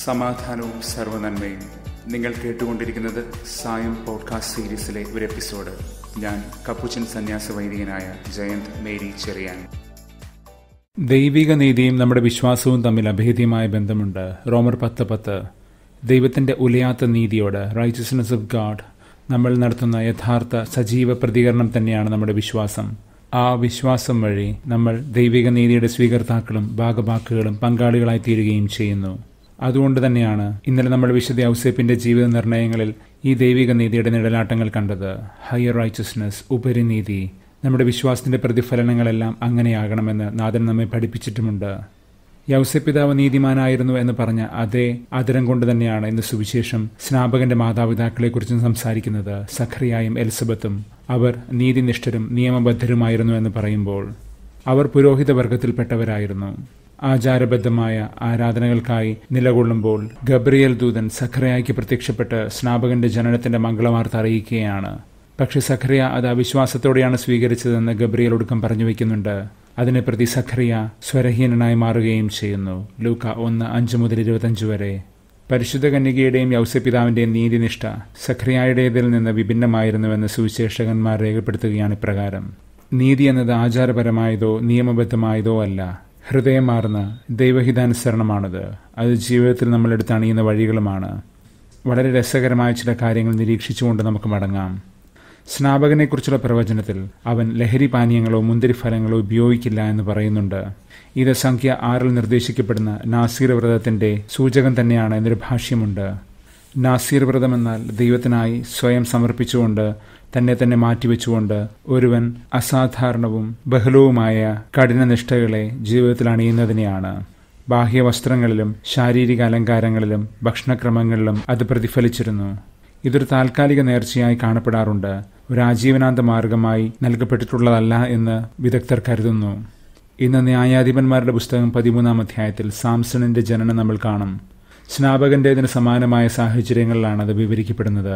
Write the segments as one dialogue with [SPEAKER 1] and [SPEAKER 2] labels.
[SPEAKER 1] സമാധാനവും സർവ്വനന്മയും. നിങ്ങൾ കേട്ടുകൊണ്ടിരിക്കുന്നത് സായം പോഡ്കാസ്റ്റ് സീരീസിലെ ഒരു എപ്പിസോഡ്. ഞാൻ കപ്പുച്ചൻ സന്യാസ വൈദികനായ ജയന്ത് മേരി ചെറിയാൻ.
[SPEAKER 2] ദൈവിക നീതിയും നമ്മുടെ വിശ്വാസവും തമ്മിൽ അഭേദ്യമായ ബന്ധമുണ്ട്. റോമർ 10:10. ദൈവത്തിന്റെ ഉലയാത്ത നീതിയോട്, റൈച്ചസ്നെസ് ഓഫ് ഗാഡ്, നമ്മൾ നടത്തുന്ന യഥാർത്ഥ സജീവ പ്രതികരണം തന്നെയാണ് നമ്മുടെ വിശ്വാസം. ആ വിശ്വാസം വഴി നമ്മൾ ദൈവിക നീതിയുടെ സ്വീകർത്താക്കളും ഭാഗഭാക്കുകളും പങ്കാളികളായി തീരുകയും ചെയ്യുന്നു. അതുകൊണ്ട് തന്നെയാണ് ഇന്നലെ നമ്മൾ വിശുദ്ധ ഔസേപ്പിന്റെ ജീവിത നിർണയങ്ങളിൽ ഈ ദൈവിക നീതിയുടെ നിഴലാട്ടങ്ങൾ കണ്ടത്. ഹയർ റൈച്ചസ്നെസ്, ഉപരിനീതി. നമ്മുടെ വിശ്വാസത്തിന്റെ പ്രതിഫലനങ്ങളെല്ലാം അങ്ങനെയാകണമെന്ന് നാഥൻ നമ്മെ പഠിപ്പിച്ചിട്ടുമുണ്ട്. യൗസേപ്പിതാവ് നീതിമാനായിരുന്നു എന്ന് പറഞ്ഞ അതേ ആദരം കൊണ്ട് തന്നെയാണ് ഇന്ന് സുവിശേഷം സ്നാപകന്റെ മാതാപിതാക്കളെക്കുറിച്ചും സംസാരിക്കുന്നത്. സഖറിയായും എലിസബത്തും അവർ നീതിനിഷ്ഠരും നിയമബദ്ധരുമായിരുന്നു എന്ന് പറയുമ്പോൾ അവർ പുരോഹിത വർഗത്തിൽപ്പെട്ടവരായിരുന്നു. ആചാരബദ്ധമായ ആരാധനകൾക്കായി നിലകൊള്ളുമ്പോൾ ഗബ്രിയേൽ ദൂതൻ സഖറിയായ്ക്ക് പ്രത്യക്ഷപ്പെട്ട് സ്നാപകന്റെ ജനനത്തിന്റെ മംഗളവാർത്ത അറിയിക്കുകയാണ്. പക്ഷെ സഖറിയ അത് അവിശ്വാസത്തോടെയാണ് സ്വീകരിച്ചതെന്ന് ഗബ്രിയേൽ ഒടുക്കം പറഞ്ഞു വയ്ക്കുന്നുണ്ട്. അതിനെ പ്രതി സഖറിയ സ്വരഹീനനായി മാറുകയും ചെയ്യുന്നു. ലൂക്ക 1:5-25 വരെ. പരിശുദ്ധ കന്യകയുടെയും യൗസേപ്പിതാവിന്റെയും നീതിനിഷ്ഠ സഖറിയായുടേതിൽ നിന്ന് വിഭിന്നമായിരുന്നുവെന്ന് സുവിശേഷകന്മാർ രേഖപ്പെടുത്തുകയാണ് ഇപ്രകാരം. നീതി എന്നത് ആചാരപരമായതോ നിയമബദ്ധമായതോ അല്ല, ഹൃദയമാർന്ന ദൈവഹിതാനുസരണമാണത്. അത് ജീവിതത്തിൽ നമ്മളെടുത്ത് അണിയുന്ന വഴികളുമാണ്. വളരെ രസകരമായ ചില കാര്യങ്ങൾ നിരീക്ഷിച്ചുകൊണ്ട് നമുക്ക് മടങ്ങാം. സ്നാപകനെക്കുറിച്ചുള്ള പ്രവചനത്തിൽ അവൻ ലഹരി പാനീയങ്ങളോ മുന്തിരിഫലങ്ങളോ ഉപയോഗിക്കില്ല എന്ന് പറയുന്നുണ്ട്. ഇത് സംഖ്യ 6 നിർദ്ദേശിക്കപ്പെടുന്ന നാസീർ വ്രതത്തിന്റെ സൂചകം തന്നെയാണ് എന്നൊരു ഭാഷ്യമുണ്ട്. നാസീർ വ്രതം എന്നാൽ ദൈവത്തിനായി സ്വയം സമർപ്പിച്ചുകൊണ്ട് തന്നെ മാറ്റിവെച്ചുകൊണ്ട് ഒരുവൻ അസാധാരണവും ബഹുലവുമായ കഠിനനിഷ്ഠകളെ ജീവിതത്തിൽ അണിയുന്നതിനെയാണ്. ബാഹ്യവസ്ത്രങ്ങളിലും ശാരീരിക അലങ്കാരങ്ങളിലും ഭക്ഷണക്രമങ്ങളിലും അത് പ്രതിഫലിച്ചിരുന്നു. ഇതൊരു താൽക്കാലിക നേർച്ചയായി കാണപ്പെടാറുണ്ട്. ഒരു ആജീവനാന്ത മാർഗമായി നൽകപ്പെട്ടിട്ടുള്ളതല്ല എന്ന് വിദഗ്ധർ കരുതുന്നു. ഇന്ന് ന്യായാധിപന്മാരുടെ പുസ്തകം 13-ാം അധ്യായത്തിൽ സാംസണിന്റെ ജനനം നമ്മൾ കാണും. സ്നാപകന്റേതിന് സമാനമായ സാഹചര്യങ്ങളിലാണ് അത് വിവരിക്കപ്പെടുന്നത്.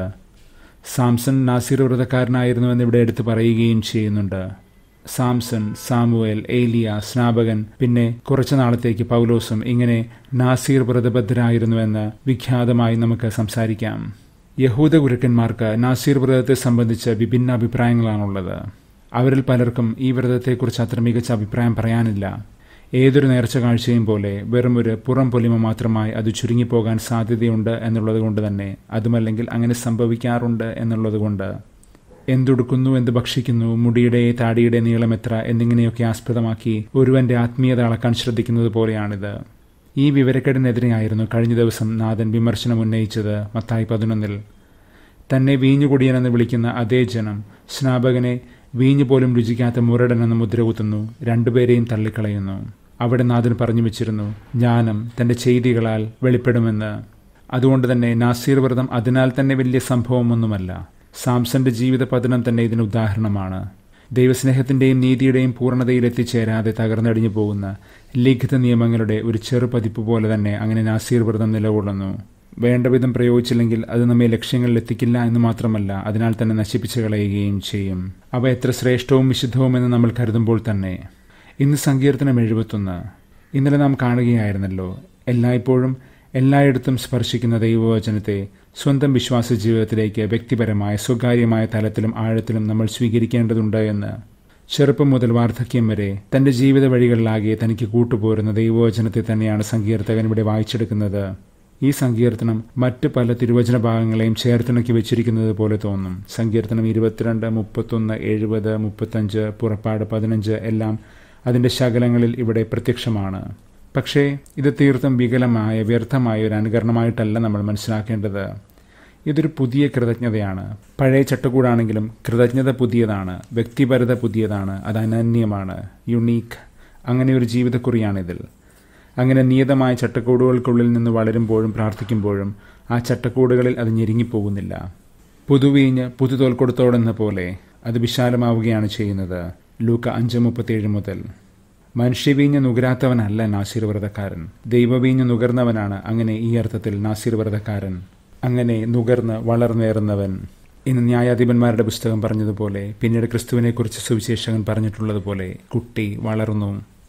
[SPEAKER 2] സാംസൺ നാസീർ വ്രതക്കാരനായിരുന്നുവെന്ന് ഇവിടെ എടുത്തു പറയുകയും ചെയ്യുന്നുണ്ട്. സാംസൺ, സാമുവേൽ, ഏലിയ, സ്നാപകൻ, പിന്നെ കുറച്ചു നാളത്തേക്ക് പൗലോസും ഇങ്ങനെ നാസീർ വ്രതബദ്ധരായിരുന്നുവെന്ന് വിഖ്യാതമായി നമുക്ക് സംസാരിക്കാം. യഹൂദ ഗുരുക്കന്മാർക്ക് നാസീർ വ്രതത്തെ സംബന്ധിച്ച് വിഭിന്ന അഭിപ്രായങ്ങളാണുള്ളത്. അവരിൽ പലർക്കും ഈ വ്രതത്തെക്കുറിച്ച് അത്ര മികച്ച അഭിപ്രായം പറയാനില്ല. ഏതൊരു നേർച്ച കാഴ്ചയും പോലെ വെറും ഒരു പുറം പൊലിമ മാത്രമായി അത് ചുരുങ്ങിപ്പോകാൻ സാധ്യതയുണ്ട് എന്നുള്ളത് കൊണ്ട് തന്നെ, അതുമല്ലെങ്കിൽ അങ്ങനെ സംഭവിക്കാറുണ്ട് എന്നുള്ളത് കൊണ്ട്, എന്തുടുക്കുന്നു, എന്ത് ഭക്ഷിക്കുന്നു, മുടിയുടെ താടിയുടെ നീളം എത്ര എന്നിങ്ങനെയൊക്കെ ആസ്പദമാക്കി ഒരുവന്റെ ആത്മീയത അളക്കാൻ ശ്രദ്ധിക്കുന്നത് പോലെയാണിത്. ഈ വിവരക്കേടിനെതിരെയായിരുന്നു കഴിഞ്ഞ ദിവസം നാഥൻ വിമർശനം ഉന്നയിച്ചത്. മത്തായി 11-ൽ തന്നെ വീഞ്ഞുകുടിയനെന്ന് വിളിക്കുന്ന അതേ ജനം സ്നാപകനെ വീഞ്ഞു പോലും രുചിക്കാത്ത മുരടനെന്ന് മുദ്രകുത്തുന്നു, രണ്ടുപേരെയും തള്ളിക്കളയുന്നു. അവിടെ നാഥൻ പറഞ്ഞു വെച്ചിരുന്നു, ജ്ഞാനം തന്റെ ചെയ്തികളാൽ വെളിപ്പെടുമെന്ന്. അതുകൊണ്ട് തന്നെ നാസീർ വ്രതം അതിനാൽ തന്നെ വലിയ സംഭവമൊന്നുമല്ല. സാംസന്റെ ജീവിത പതനം തന്നെ ഇതിന് ഉദാഹരണമാണ്. ദൈവസ്നേഹത്തിന്റെയും നീതിയുടെയും പൂർണ്ണതയിൽ എത്തിച്ചേരാതെ തകർന്നടിഞ്ഞു പോകുന്ന ലിഖിത നിയമങ്ങളുടെ ഒരു ചെറുപതിപ്പ് പോലെ തന്നെ അങ്ങനെ നാസീർ വ്രതം നിലകൊള്ളുന്നു. വേണ്ടവിധം പ്രയോഗിച്ചില്ലെങ്കിൽ അത് നമ്മെ ലക്ഷ്യങ്ങളിൽ എത്തിക്കില്ല എന്ന് മാത്രമല്ല, അതിനാൽ തന്നെ നശിപ്പിച്ചു കളയുകയും ചെയ്യും. അവ എത്ര ശ്രേഷ്ഠവും വിശുദ്ധവുമെന്ന് നമ്മൾ കരുതുമ്പോൾ തന്നെ. ഇന്ന് സങ്കീർത്തനം 71. ഇന്നലെ നാം കാണുകയായിരുന്നല്ലോ, എല്ലായ്പ്പോഴും എല്ലായിടത്തും സ്പർശിക്കുന്ന ദൈവവചനത്തെ സ്വന്തം വിശ്വാസ ജീവിതത്തിലേക്ക് വ്യക്തിപരമായ സ്വകാര്യമായ തലത്തിലും ആഴത്തിലും നമ്മൾ സ്വീകരിക്കേണ്ടതുണ്ട് എന്ന്. ചെറുപ്പം മുതൽ വാർദ്ധക്യം വരെ തന്റെ ജീവിത വഴികളിലാകെ തനിക്ക് കൂട്ടുപോരുന്ന ദൈവവചനത്തെ തന്നെയാണ് സങ്കീർത്തകൻ ഇവിടെ വായിച്ചെടുക്കുന്നത്. ഈ സങ്കീർത്തനം മറ്റ് പല തിരുവചന ഭാഗങ്ങളെയും ചേർത്തിണക്കി വെച്ചിരിക്കുന്നത് പോലെ തോന്നും. സങ്കീർത്തനം 22, 31, 70, 35, പുറപ്പാട് 15 എല്ലാം അതിന്റെ ശകലങ്ങളിൽ ഇവിടെ പ്രത്യക്ഷമാണ്. പക്ഷേ ഇത് തീർത്തും വികലമായ വ്യർത്ഥമായ ഒരു അനുകരണമായിട്ടല്ല നമ്മൾ മനസ്സിലാക്കേണ്ടത്. ഇതൊരു പുതിയ കൃതജ്ഞതയാണ്. പഴയ ചട്ടക്കൂടാണെങ്കിലും കൃതജ്ഞത പുതിയതാണ്, വ്യക്തിപരത പുതിയതാണ്, അത് അനന്യമാണ്, യുണീക്ക്. അങ്ങനെ ഒരു ജീവിതക്കുറിയാണിതിൽ. അങ്ങനെ നിയതമായ ചട്ടക്കൂടുകൾക്കുള്ളിൽ നിന്ന് വളരുമ്പോഴും പ്രാർത്ഥിക്കുമ്പോഴും ആ ചട്ടക്കൂടുകളിൽ അത് ഞെരുങ്ങിപ്പോകുന്നില്ല. പുതുവീഞ്ഞ് പുതുതോൽ കൊടുത്തോടെന്ന പോലെ അത് വിശാലമാവുകയാണ് ചെയ്യുന്നത്. ലൂക്ക 5:37 മുതൽ. മനുഷ്യവീഞ്ഞ് നുകരാത്തവനല്ല നാസീർ വ്രതക്കാരൻ, ദൈവവീഞ്ഞ് നുകർന്നവനാണ് അങ്ങനെ ഈ അർത്ഥത്തിൽ നാസീർ വ്രതക്കാരൻ. അങ്ങനെ നുകർന്ന് വളർന്നേറുന്നവൻ. ഇന്ന് ന്യായാധിപന്മാരുടെ പുസ്തകം പറഞ്ഞതുപോലെ, പിന്നീട് ക്രിസ്തുവിനെക്കുറിച്ച് സുവിശേഷകൻ പറഞ്ഞിട്ടുള്ളതുപോലെ, കുട്ടി വളർന്നു.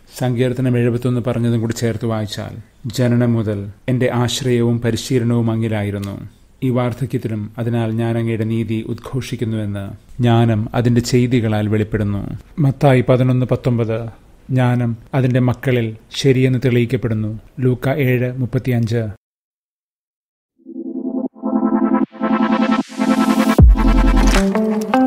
[SPEAKER 2] സങ്കീർത്തനം 71 പറഞ്ഞതും കൂടി ചേർത്ത് വായിച്ചാൽ, ജനനം മുതൽ എൻ്റെ ആശ്രയവും പരിശീലനവും അങ്ങിലായിരുന്നു. ഈ വാർദ്ധക്യത്തിലും അതിനാൽ ഞാൻ അങ്ങയുടെ നീതി ഉദ്ഘോഷിക്കുന്നുവെന്ന് ജ്ഞാനം അതിൻ്റെ ചെയ്തികളാൽ വെളിപ്പെടുന്നു. മത്തായി 11:19 ജ്ഞാനം അതിൻ്റെ മക്കളിൽ ശരിയെന്ന് തെളിയിക്കപ്പെടുന്നു. ലൂക്ക 7:35.